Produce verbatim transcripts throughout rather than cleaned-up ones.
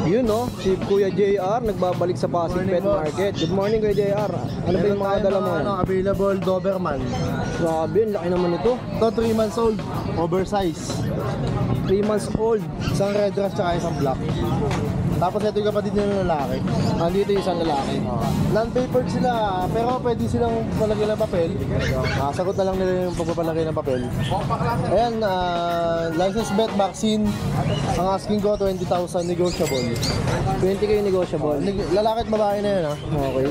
Yun no, si Kuya J R nagbabalik sa Pasig Pet Market. Good morning Kuya J R. Ano ba yung mga dala mo? Ano, available Doberman. Grabe, ang laki naman ito. Ito three months old, oversize. three months old. Isang red dress tsaka isang black. Tapos ito yung kapatid nila lalaki. Andito yung isang lalaki. Uh, Non-papered sila, pero pwede silang palagay ng papel. Uh, sagot na lang nila yung pagpapalagay ng papel. Ayan, uh, license vet vaccine. Ang asking ko twenty thousand negotiable. twenty K negotiable. Lig- Lalaki at babae na yun ha. Okay.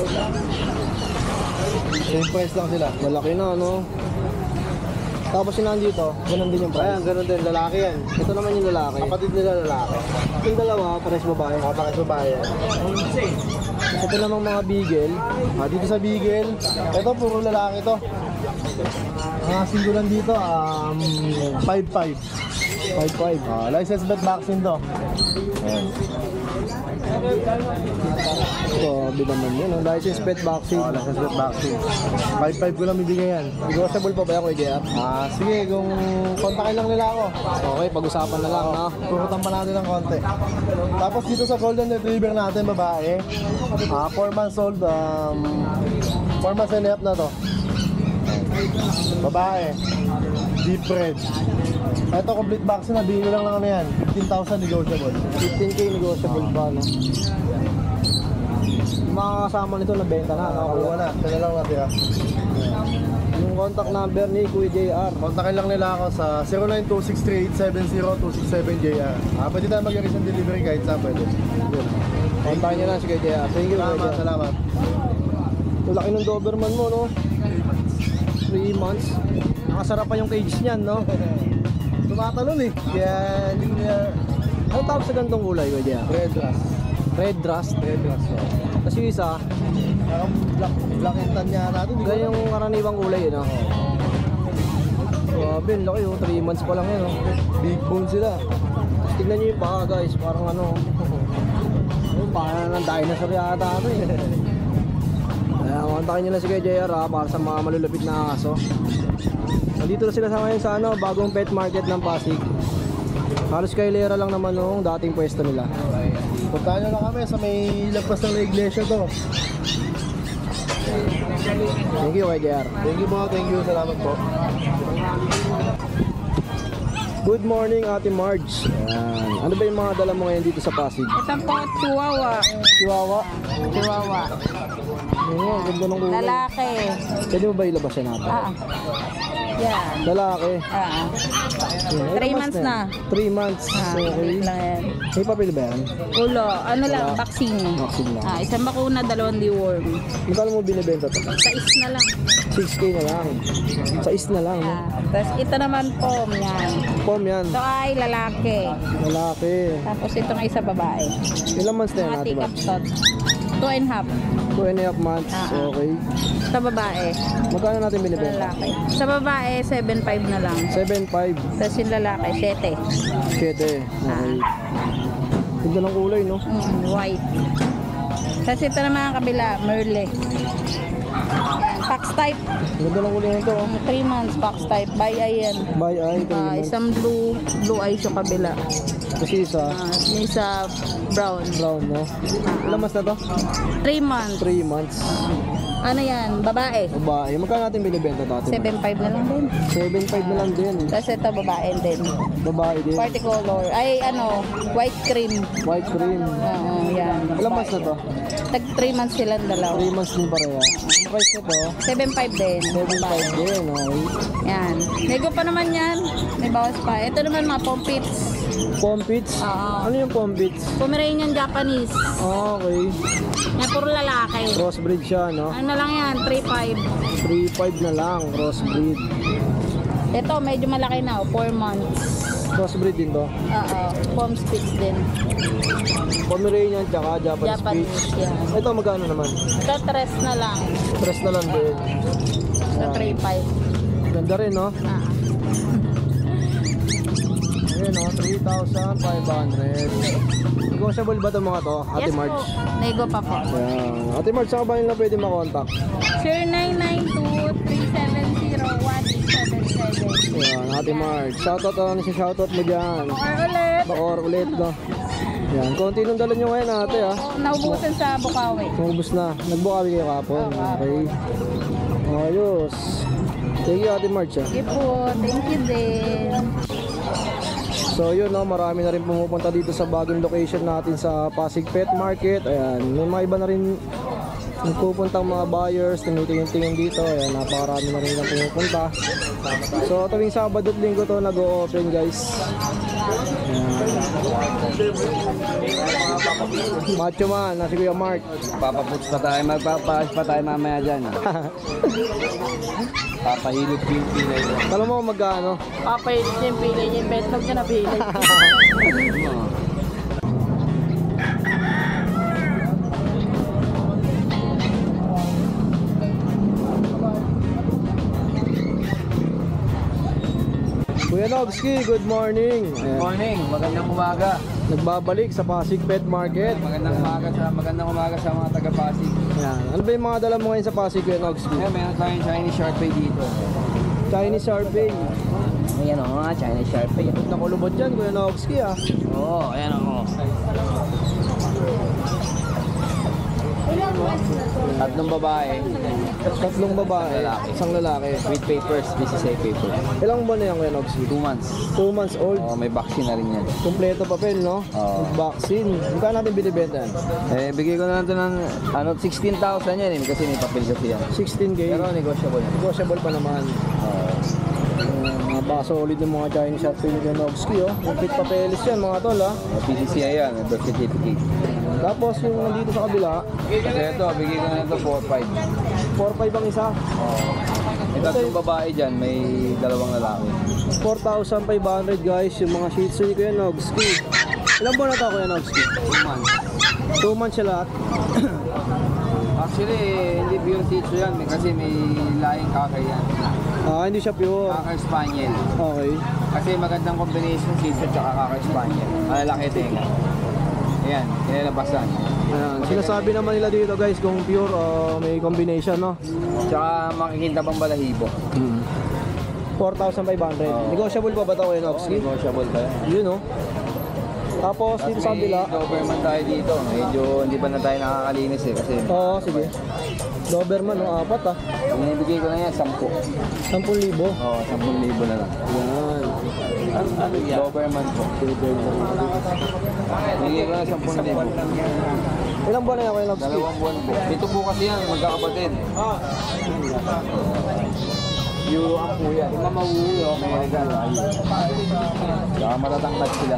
Same price lang sila. Malaki na no. Tapos yung nandito, ganun din yung price. Ayan, ganun din, lalaki yan. Ito naman yung lalaki. Kapatid nila lalaki. Yung dalawa, pares babae. Mga bakit babae. Ito namang mga beagle. Ah, dito sa Beagle, ito puro lalaki to. Ang asking ko lang dito, um, five five. five five. Ah, license vet vaccine to. Ayan. Grabe naman yun. Ang license pet vaccine. Oh, license vet vaccine. five five ko lang bibigay yan. Negotiable pa ba yan Kuya J R? Ah, sige, kung kontakin lang nila ako. Okay, pag-usapan na lang no. Turutan pa natin ng konti. Tapos dito sa Golden Retriever natin, babae. Ah, four months old, um, four months and a half na to. Babae. Deep red. Ito, complete vaccine na, bigyan lang lang ano yan. fifteen thousand negotiable. fifteen K negotiable pa no. Yung mga kasama nito nabenta na no? Nakuha na, kaya lang natin ha. Yung contact number ni Kuya J R. Kontakin lang nila ako sa zero nine two six three eight seven zero two six seven J R. Ah, pwede tayo mag-reach ng delivery kahit saan pwede. Kontakin niyo lang si Kuya J R. Thank you Kuya J Salamat, R. salamat. Ang laki ng Doberman mo no. three months. Nakasarap pa yung cage niyan no. Tumatalon eh. Kaya hindi niya... Ano tawag sa gantong kulay Kuya J R? Red rust. Red Rust. Red rust. Oh. Kasi yung isa, Parang black, black and tan niya natin. Di ko ganyan yung karaniwang kulay yun no. Grabe, ang laki oh. three months pa lang yun no. big bone sila. Tignan nyo yung paa guys, parang ano. Oh, parang ng dinosaur yata ito eh. Kaya kontakin nyo lang si Kuya J R ha, para sa mga malulupit na aso. Nandito na sila sa ngayon sa ano, bagong pet market ng Pasig. Halos kailera lang naman nung dating pwesto nila. Puntahan nyo lang kami sa may lagpas ng iglesia to. Thank you Kuya J R. Thank you po, thank you. Salamat po. Good morning Ate Marge. Ayan. Ano ba yung mga dala mo ngayon dito sa Pasig? Ito po, chihuahua. Chihuahua. Chihuahua. Oo, ang ganda ng kulay. Lalaki. Pwede mo ba ilabas yan natin? Ah. Yan. Lalaki. Ah. Ayan, Three ilang months yan? na. Three months. Ah, Okay. wait lang yan. May papel ba yan? Ulo. Ano lang, Wala. vaccine. Vaccine lang. Ah, isang bakuna, dalawang deworm. Magkano mo binibenta to? Sa is na lang. six K na lang. Sa is na lang. No? Ah. Tapos ito naman po, yan. Form yan. Ito ay lalaki. Lalaki. Tapos itong isa babae. Ilang months na yan Mga Ate take-up Marge? tot. Two and a half. Two and a half months. Ah, ah. Okay. Sa babae. Magkano natin Sa binibenta? lalaki. Sa babae, seven five na lang. seven five. Tapos yung lalaki, seven. Siyete. Okay. Ganda ng kulay no? Mm, white. Tapos ito naman ang kabila, Merle. Yan, Fox type. Ganda ng kulay nito. Oh. three months, Fox type. By eye yan. By eye. three Ah, months. isang blue, blue eyes yung kabila. Kasi isa. Ah, yung isa brown. Brown no? Ilang months na to? three months. three months. Ano yan? Babae. Babae. Magkano natin binibenta to Ate Marge? seven five na lang din. seven five na lang din. Tapos ito babae din. Babae din. Party color. Ay ano, white cream. White cream. Oo, yan. Ilang months na to? Tag three months silang dalawa. three months din pareha. Ang price nito, seven five din. seven five din. Okay. Yan. Nego pa naman yan. May bawas pa. Ito naman mga pompits. Pompits? Oo. Ano yung pompits? Pomeranian Japanese. Okay. Yan puro lalaki. Crossbreed siya, no? Ano lang yan, three five. three five na lang, crossbreed. Ito medyo malaki na, four months. Crossbreed din to. Oo, pom sticks din. Pomeranian tsaka Japanese Japanese Spitz. yan. Ito magkano naman? Ito tres na lang. Tres na lang din. Ito three five. Ganda rin, no? Ah. Ayun, no? three thousand five hundred. Negotiable ba itong mga to, Ate Yes Marge? po. Nego pa po. Ayan. Ate Marge, saan ka ba nila pwede makontak? zero nine nine two three seven zero one eight seven seven. Ayan, Ate Marge. Shoutout, ano si shoutout mo dyan? Or ulit. Bakor ulit, no? Yan, konti nung dala nyo ngayon ate ha. Naubusan sa Bukawi. Umubos na. Nagbukabi kayo kapon. Okay. Ayos. Thank you Ate March ha. Sige po, thank you din. So yun no, marami na rin pumupunta dito sa bagong location natin sa Pasig Pet Market. Ayan, may mga iba na rin nagpupuntang mga buyers, tumitingin-tingin dito. Ayan, napakarami na rin na pumupunta. So tuwing Sabado at Linggo to nag-o-open guys. Ayan. Macho man, na si Kuya Mark. Papaputs pa tayo, magpapaas pa tayo mamaya dyan. Papahilot yung pilay mo. Alam mo magkano? Papahilit niya yung pilay niya, yung betlog niya napilit. Kuya Nogski, good morning. Ayan. Morning, magandang umaga. Nagbabalik sa Pasig Pet Market. Magandang umaga sa magandang umaga sa mga taga-Pasig. Ayan. Ano ba yung mga dala mo ngayon sa Pasig, Kuya Nogski? Ngayon, meron tayong Chinese Sharpei dito. Chinese Sharpei. Ayan o, oh, Chinese Sharpei. Kulubot na kulubot dyan, Kuya Nogski ah. Oo, oh, ayan o. Tatlong babae, Tatlong babae, Lalaki. isang lalaki. with papers, B C C A papers. Ilang buwan na yan, Kuya Nogski? Two months. Two months old. Oh, may vaccine na rin yan. Kompleto papel, no? Oo. With vaccine. Magkano natin binibenta yan? Eh, bigay ko na lang ito ng ano, sixteen thousand yan eh, kasi may papel kasi yan. sixteen K. Pero negotiable yan. Negotiable pa naman. Oo. Uh, mga ba solid ng mga Chinese Sharpei ni Kuya Nogski, oh. Complete papeles yan, mga tol, ah. P C C A yan, may birth certificate. Tapos yung nandito sa kabila, Kasi ito, bigay ko na ito four five. four five ang isa. Oh. May tatlong babae dyan, may dalawang lalaki. four thousand five hundred guys, yung mga Shih Tzu ni Kuya Nogski. Ilang buwan na ito, Kuya Nogski? Two months. two months siya lahat. Actually, hindi pure Shih Tzu yan, kasi may laing kakay yan. Ah, hindi siya pure. Kakay Spaniel. Okay. Kasi magandang combination Shih Tzu at kakay Spaniel. Malalaki tenga. Ayan, kinalabasan. Ayan. Sinasabi naman nila dito guys kung pure o may combination, no? Tsaka makikita pang balahibo. four thousand five hundred. Oo. Negotiable pa ba ito, Kuya Oh, Nogski? negotiable pa yan. Yun, no? Tapos dito sa kabila. May Doberman tayo dito. Medyo hindi pa na tayo nakakalinis eh. Kasi Oo, sige. Doberman, no? Apat, ah. binibigay ko na yan, sampu. ten libo. Oo, sampung libo na lang. Yan. Doberman po. Bigay ko na sampung libo. Ilang buwan na yan, Kuya Nogski? Dalawang buwan po. Ito po kasi yan, magkakapatid. Euro ang po yan. Yung mamawuwi, oh, may regalo. Saka matatangkad sila.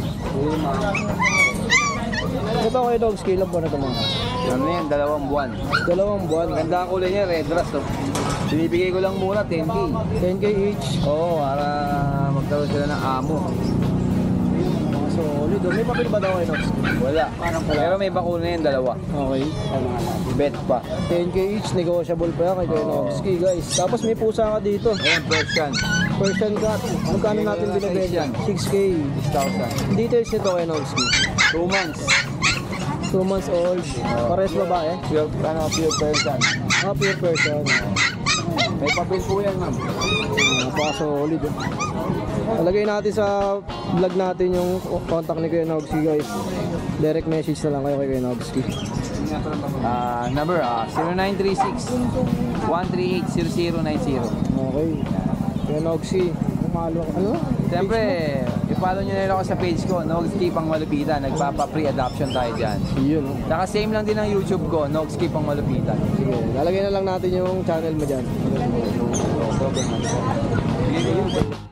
Ito, Kuya Nogski, ilang buwan na ito, mga? Ano yan, dalawang buwan. Dalawang buwan. Ganda ang kulay niya, red rust. Oh. Binibigay ko lang muna, ten K. ten K each. Oo, para magkaroon sila ng amo. Mga solid. oh. May papel ba daw, Kuya Nogski? Wala. Pero may bakuna yan, dalawa. Okay. Bet pa. ten K each, negotiable pa yan kay Kuya Oo. Nogski, guys. Tapos may pusa ka dito. Ayan, Persian. Persian cat. Magkano natin binibenta? six K. six thousand. Details nito, Kuya Nogski. Two months. two months old. Pares babae. Pure, ano, pure Persian. Ah, pure Persian. May papel po yan, ma'am. Napaka-solid. Oh. Talagay natin sa vlog natin yung contact ni Kuya Nogski, guys. Direct message na lang kayo kay Kuya Nogski. Ah, number ah, zero nine three six, one three eight, zero zero nine zero. Okay. Kuya Nogski. Umalo. Ano? Siyempre, i-follow nyo na rin ako sa page ko, Nogski Pang Malupitan. Nagpapa-pre-adoption tayo dyan. Yun. oh. Saka same lang din ang YouTube ko, Nogski Pang Malupitan. Sige. Lalagay na lang natin yung channel mo dyan. So, problem.